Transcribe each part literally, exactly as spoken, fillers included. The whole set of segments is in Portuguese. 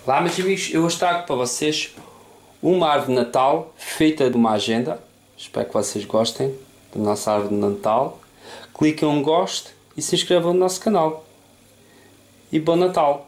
Olá meus amigos, eu hoje trago para vocês uma árvore de Natal feita de uma agenda. Espero que vocês gostem da nossa árvore de Natal. Cliquem em gosto e se inscrevam no nosso canal. E bom Natal!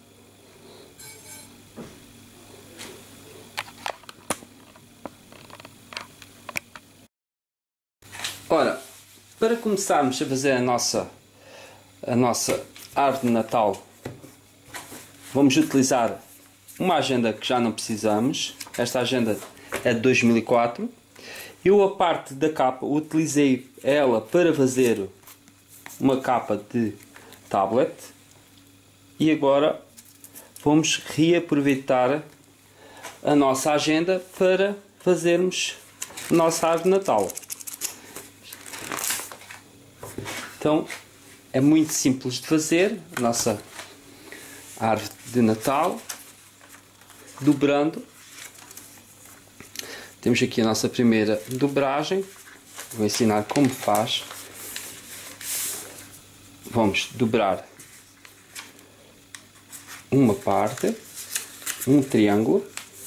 Ora, para começarmos a fazer a nossa, a nossa árvore de Natal, vamos utilizar uma agenda que já não precisamos. Esta agenda é de dois mil e quatro. Eu a parte da capa utilizei ela para fazer uma capa de tablet. E agora vamos reaproveitar a nossa agenda para fazermos a nossa árvore de Natal. Então é muito simples de fazer a nossa árvore de Natal, dobrando. Temos aqui a nossa primeira dobragem. Vou ensinar como faz. Vamos dobrar uma parte, um triângulo.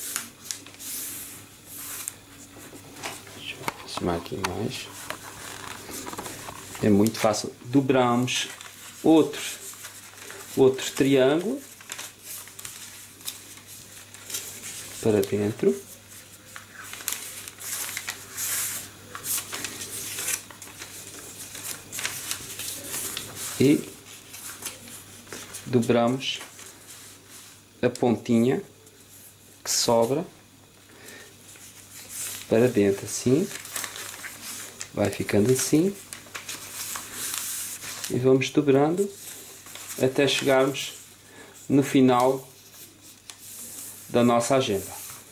Deixa eu aproximar aqui mais. É muito fácil. Dobramos outro, outro triângulo para dentro. E dobramos a pontinha que sobra para dentro, assim. Vai ficando assim. E vamos dobrando até chegarmos no final da nossa agenda.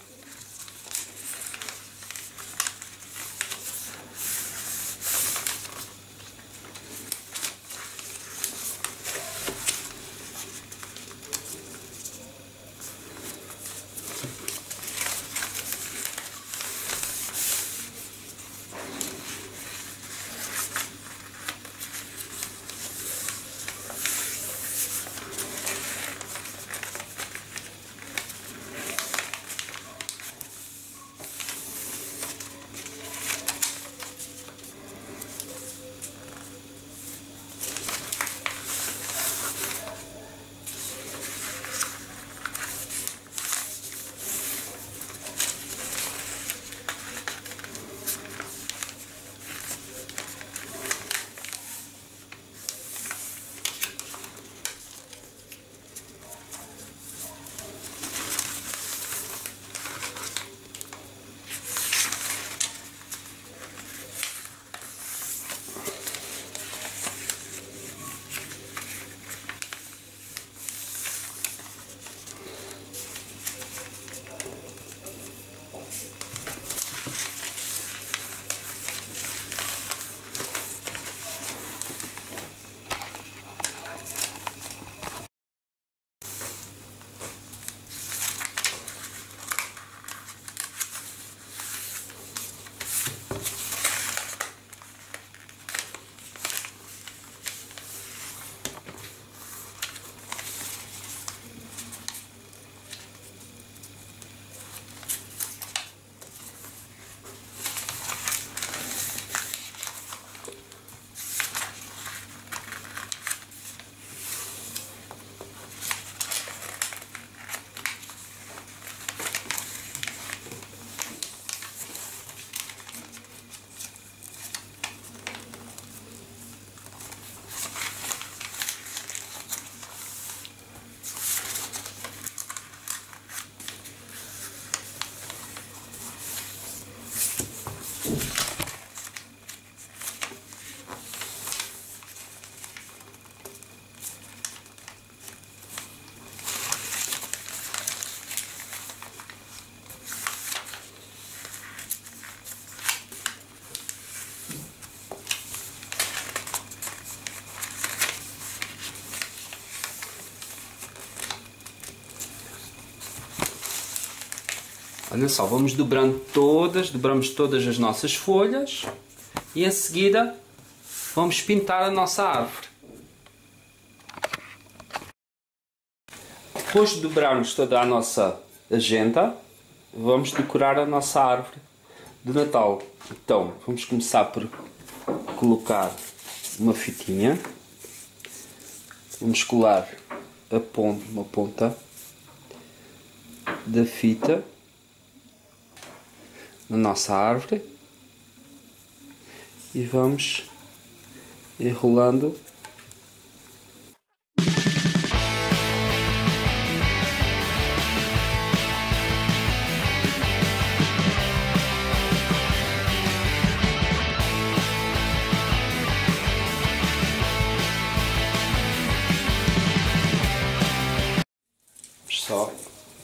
Olha só, vamos dobrando todas, dobramos todas as nossas folhas e em seguida vamos pintar a nossa árvore. Depois de dobrarmos toda a nossa agenda, vamos decorar a nossa árvore de Natal. Então, vamos começar por colocar uma fitinha. Vamos colar a ponta, uma ponta da fita na nossa árvore e vamos enrolando só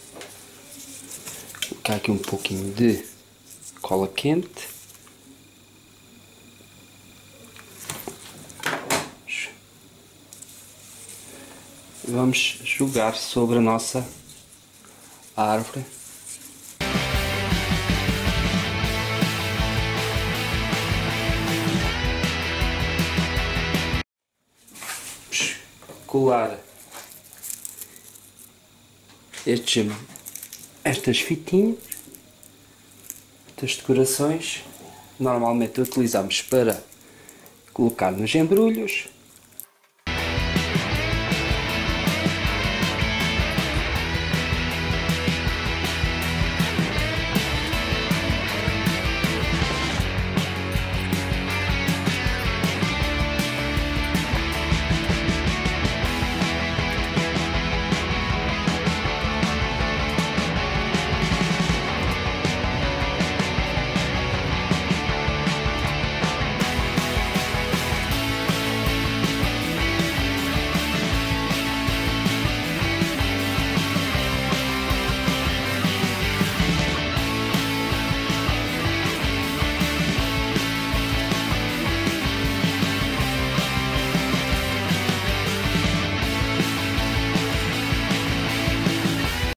colocar aqui um pouquinho de cola quente. Vamos jogar sobre a nossa árvore. Vamos colar estes, estas fitinhas, estas decorações. Normalmente utilizamos para colocar nos embrulhos.